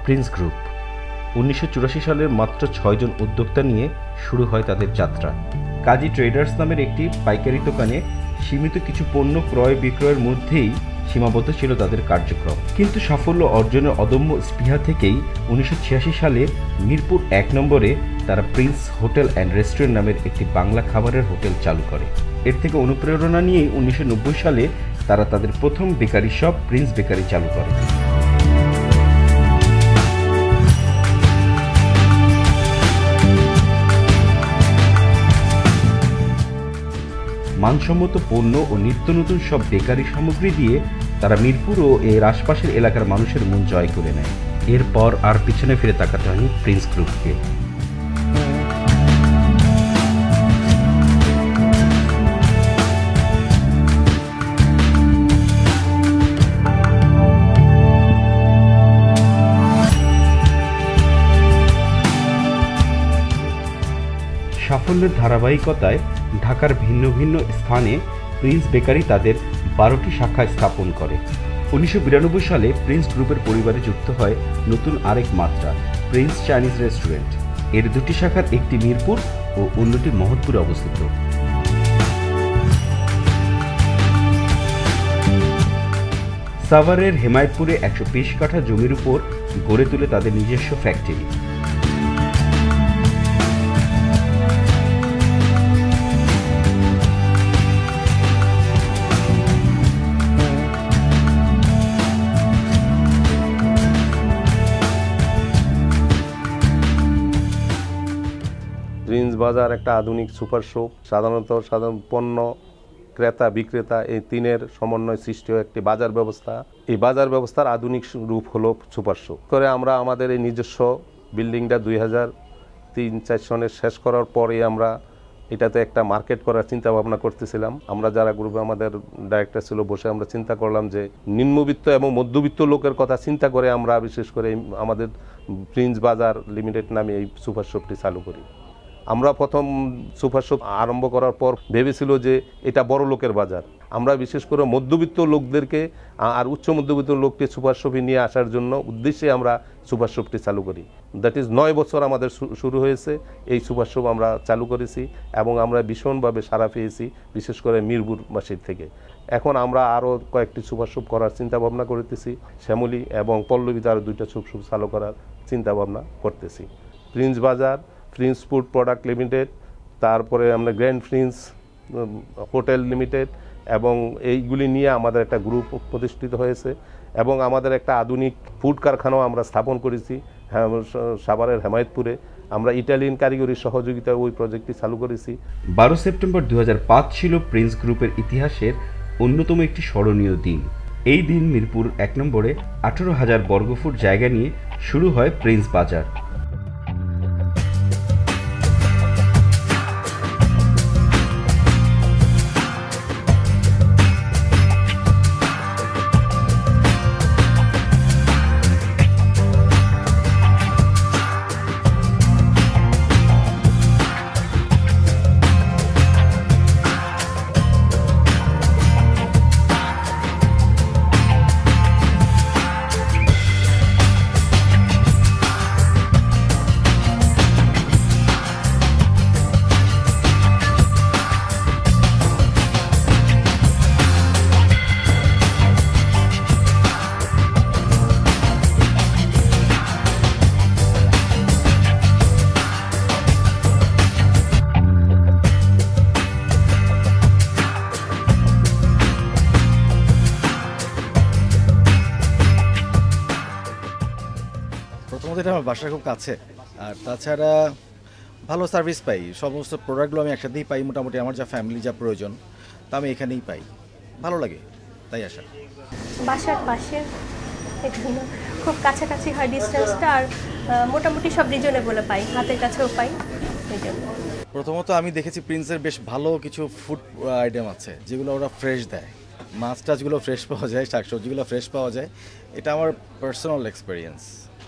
Prince group 1984 সালের মাত্র 6 জন উদ্যোক্তা নিয়ে শুরু হয় তাদের যাত্রা। কাজী ট্রেডার্স নামের একটি পাইকারি দোকানে সীমিত কিছু পণ্য ক্রয় বিক্রয়ের মধ্যেই সীমাবদ্ধ ছিল তাদের কার্যক্রম। কিন্তু সাফল্য অর্জনের অদম্য স্পৃহা থেকেই 1986 সালে মিরপুর 1 নম্বরে তারা প্রিন্স হোটেল অ্যান্ড রেস্টুরেন্ট নামের একটি বাংলা খাবারের হোটেল চালু করে। এর থেকে অনুপ্রেরণা নিয়েই 1990 সালে তারা তাদের প্রথম বেকারি শপ প্রিন্স বেকারি চালু করে। মানসম্মত পণ্য ও নিত্য নতুন সব বেকারি সামগ্রী দিয়ে তারা মিরপুর ও এর আশপাশের এলাকার মানুষের মন জয় করে নেয়। এরপর আর পিছনে ফিরে তাকাতে হয়নি প্রিন্স গ্রুপকে। সাফল্যের ধারাবাহিকতায় ঢাকার ভিন্ন ভিন্ন স্থানে প্রিন্স বেকারি তাদের 12টি শাখা স্থাপন করে। 1992 সালে প্রিন্স গ্রুপের পরিবারে যুক্ত হয় নতুন আরেক মাত্রা, প্রিন্স চাইনিজ রেস্টুরেন্ট। এর 2টি শাখার একটি মিরপুর ও অন্যটি মহৎপুরে অবস্থিত। সাভারের হেমায়তপুরে 120 কাঠা জমির উপর গড়ে তুলে তাদের নিজস্ব ফ্যাক্টরি। প্রিন্স বাজার একটা আধুনিক সুপার শপ। সাধারণ পণ্য ক্রেতা বিক্রেতা এই তিনের সমন্বয় সৃষ্টি হয় একটি বাজার ব্যবস্থা। এই বাজার ব্যবস্থার আধুনিক রূপ হলো সুপার শপ। করে আমরা আমাদের এই নিজস্ব বিল্ডিংটা 2003-4 সনে শেষ করার পরে আমরা এটাতে একটা মার্কেট করার চিন্তা ভাবনা করতেছিলাম। আমরা যারা গ্রুপে আমাদের ডাইরেক্টর ছিল বসে আমরা চিন্তা করলাম যে নিম্নবিত্ত এবং মধ্যবিত্ত লোকের কথা চিন্তা করে আমরা বিশেষ করে আমাদের প্রিন্স বাজার লিমিটেড নামে এই সুপার শপটি চালু করি। আমরা প্রথম সুপার শপ আরম্ভ করার পর ভেবেছিল যে এটা বড় লোকের বাজার। আমরা বিশেষ করে মধ্যবিত্ত লোকদেরকে আর উচ্চ মধ্যবিত্ত লোককে সুপার শপে নিয়ে আসার জন্য উদ্দেশ্যে আমরা সুপার শপটি চালু করি। দ্যাট ইজ 9 বছর আমাদের শুরু হয়েছে এই সুপার শপ আমরা চালু করেছি এবং আমরা ভীষণভাবে সাড়া পেয়েছি, বিশেষ করে মিরপুরবাসীর থেকে। এখন আমরা আরও কয়েকটি সুপার শপ করার চিন্তা ভাবনা করতেছি। শ্যামলী এবং পল্লবীতে আরও 2টা সুপার শপ চালু করার চিন্তা ভাবনা করতেছি। প্রিন্স বাজার, প্রিন্স ফুড প্রোডাক্ট লিমিটেড, তারপরে আমরা গ্র্যান্ড প্রিন্স হোটেল লিমিটেড এবং এইগুলি নিয়ে আমাদের একটা গ্রুপ প্রতিষ্ঠিত হয়েছে এবং আমাদের একটা আধুনিক ফুড কারখানাও আমরা স্থাপন করেছি সাভারের হেমায়তপুরে। আমরা ইটালিয়ান কারিগরি সহযোগিতায় ওই প্রজেক্টটি চালু করেছি। 12 সেপ্টেম্বর 2005 ছিল প্রিন্স গ্রুপের ইতিহাসের অন্যতম একটি স্মরণীয় দিন। এই দিন মিরপুর 1 নম্বরে 18,000 বর্গফুট জায়গা নিয়ে শুরু হয় প্রিন্স বাজার। প্রথমত এটা আমার বাসার খুব কাছে, আর তাছাড়া ভালো সার্ভিস পাই। সমস্ত প্রোডাক্টগুলো আমি একসাথেই পাই, মোটামুটি আমার যা ফ্যামিলি যা প্রয়োজন তা আমি এখানেই পাই। ভালো লাগে তাই আসা। বাসার পাশে এখানে খুব কাছাকাছি হয় ডিস্টেন্সটা, আর মোটামুটি সব রিজনেবলে পাই, হাতের কাছেও পাই। এই জন্য প্রথমত আমি দেখেছি প্রিন্সের বেশ ভালো কিছু ফুড আইটেম আছে যেগুলো ওরা ফ্রেশ দেয়। মাছ টাছগুলো ফ্রেশ পাওয়া যায়, শাকসবজিগুলো ফ্রেশ পাওয়া যায়। এটা আমার পার্সোনাল এক্সপিরিয়েন্স।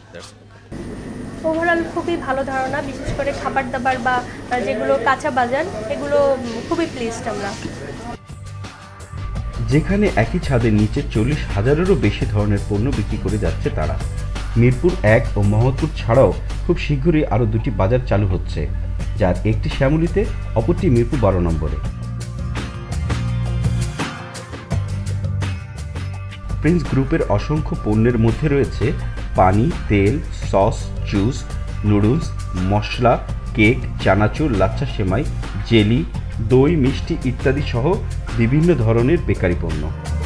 ওভারঅল খুবই ভালো ধারণা, বিশেষ করে খাবার দাবার বা যেগুলো কাঁচা বাজার এগুলো খুবই প্লিজড আমরা। যেখানে একই ছাদের নিচে 40,000-এরও বেশি ধরনের পণ্য বিক্রি করে যাচ্ছে তারা। মিরপুর 1 ও মোহাম্মদপুর ছাড়াও খুব শীঘ্রই আরও 2টি বাজার চালু হচ্ছে, যার একটি শ্যামলীতে, অপরটি মিরপুর 12 নম্বরে। প্রিন্স গ্রুপের অসংখ্য পণ্যের মধ্যে রয়েছে পানি, তেল, সস, জুস, নুডলস, মশলা, কেক, চানাচুর, লাচ্ছা সেমাই, জেলি, দই, মিষ্টি ইত্যাদি সহ বিভিন্ন ধরনের বেকারি পণ্য।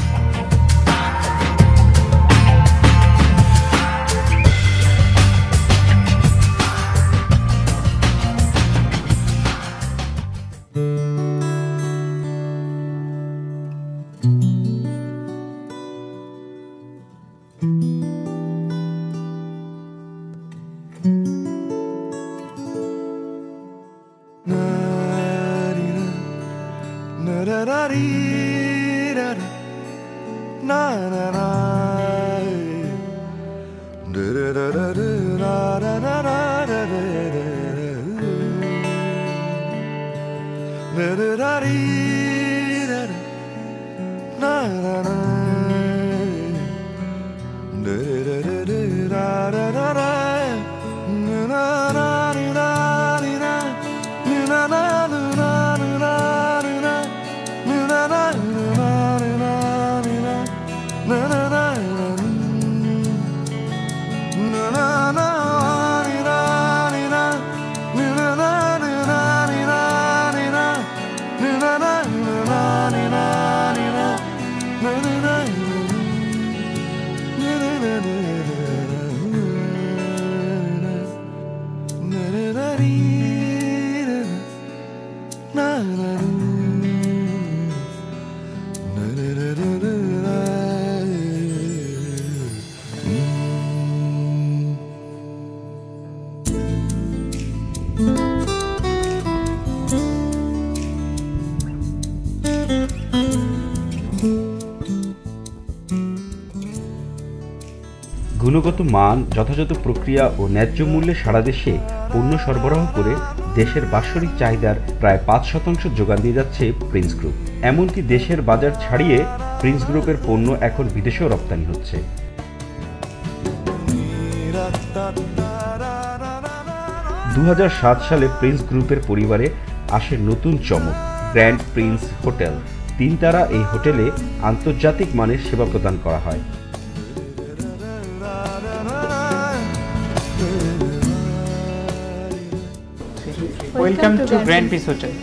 গুণগত মান, যথাযথ প্রক্রিয়া ও ন্যায্য মূল্যে সারা দেশে পণ্য সরবরাহ করে দেশের বাৎসরিক চাহিদার প্রায় 5% যোগান দিয়ে যাচ্ছে প্রিন্স গ্রুপ। এমনকি দেশের বাজার ছাড়িয়ে প্রিন্স গ্রুপের পণ্য এখন বিদেশেও রপ্তানি হচ্ছে। 2007 সালে প্রিন্স গ্রুপের পরিবারে আসে নতুন চমক, গ্র্যান্ড প্রিন্স হোটেল। 3 তারা এই হোটেলে আন্তর্জাতিক মানের সেবা প্রদান করা হয়। Welcome to Grand Peace Hotel.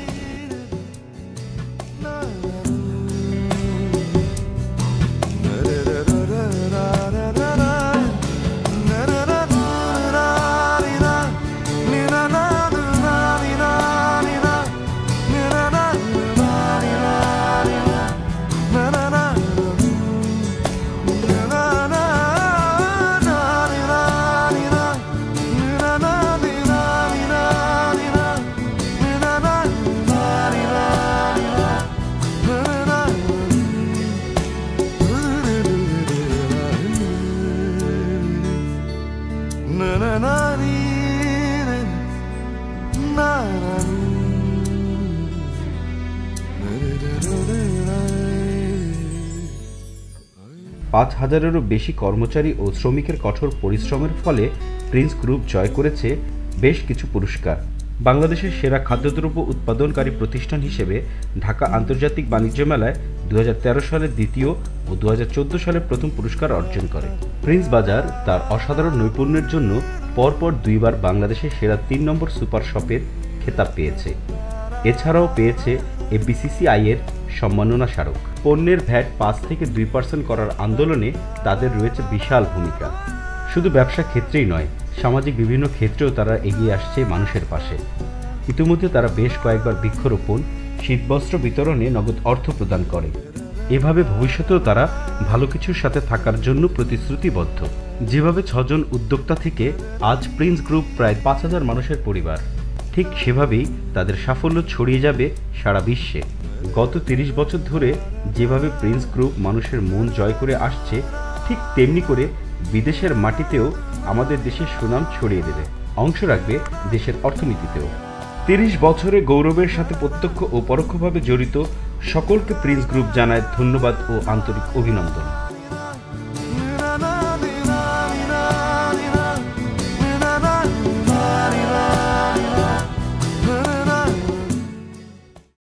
পাঁচ হাজারেরও বেশি কর্মচারী ও শ্রমিকের কঠোর পরিশ্রমের ফলে প্রিন্স গ্রুপ জয় করেছে বেশ কিছু পুরস্কার। বাংলাদেশের সেরা খাদ্যদ্রব্য উৎপাদনকারী প্রতিষ্ঠান হিসেবে ঢাকা আন্তর্জাতিক বাণিজ্য মেলায় 2013 সালে দ্বিতীয় ও 2014 সালে প্রথম পুরস্কার অর্জন করে। প্রিন্স বাজার তার অসাধারণ নৈপুণ্যের জন্য পরপর 2 বার বাংলাদেশের সেরা 3 নম্বর সুপার শপের খেতাব পেয়েছে। এছাড়াও পেয়েছে FBCCI এর সম্মাননা স্মারক। পণ্যের ভ্যাট 5 থেকে 2% করার আন্দোলনে তাদের রয়েছে বিশাল ভূমিকা। শুধু ব্যবসা ক্ষেত্রেই নয়, সামাজিক বিভিন্ন ক্ষেত্রেও তারা এগিয়ে আসছে মানুষের পাশে। ইতিমধ্যে তারা বেশ কয়েকবার বৃক্ষরোপণ, শীতবস্ত্র বিতরণে নগদ অর্থ প্রদান করে। এভাবে ভবিষ্যতেও তারা ভালো কিছুর সাথে থাকার জন্য প্রতিশ্রুতিবদ্ধ। যেভাবে 6 জন উদ্যোক্তা থেকে আজ প্রিন্স গ্রুপ প্রায় 5000 মানুষের পরিবার, ঠিক সেভাবেই তাদের সাফল্য ছড়িয়ে যাবে সারা বিশ্বে। গত 30 বছর ধরে যেভাবে প্রিন্স গ্রুপ মানুষের মন জয় করে আসছে, ঠিক তেমনি করে বিদেশের মাটিতেও আমাদের দেশের সুনাম ছড়িয়ে দেবে, অংশ রাখবে দেশের অর্থনীতিতেও। 30 বছরে গৌরবের সাথে প্রত্যক্ষ ও পরোক্ষভাবে জড়িত সকলকে প্রিন্স গ্রুপ জানায় ধন্যবাদ ও আন্তরিক অভিনন্দন।